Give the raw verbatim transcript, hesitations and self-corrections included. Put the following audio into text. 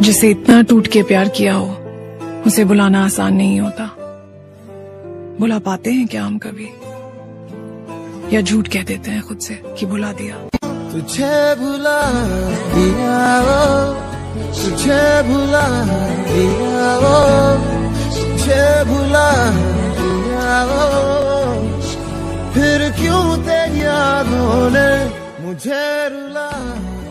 जिसे इतना टूट के प्यार किया हो उसे बुलाना आसान नहीं होता। बुला पाते हैं क्या हम कभी, या झूठ कह देते हैं खुद से कि बुला दिया। तुझे भुला दिया वो, तुझे भुला दिया वो, तुझे भुला दिया वो, फिर क्यों तेरी यादों ने मुझे रुला